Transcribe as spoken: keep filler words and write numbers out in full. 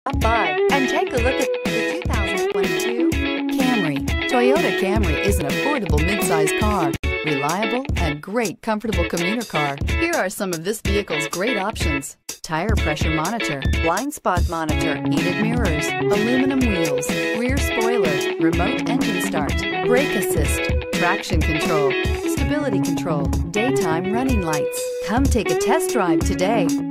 Stop by and take a look at the two thousand twenty-two Camry. Toyota Camry is an affordable midsize car, reliable and great comfortable commuter car. Here are some of this vehicle's great options: tire pressure monitor, blind spot monitor, heated mirrors, aluminum wheels, rear spoiler, remote engine start, brake assist, traction control, stability control, daytime running lights. Come take a test drive today.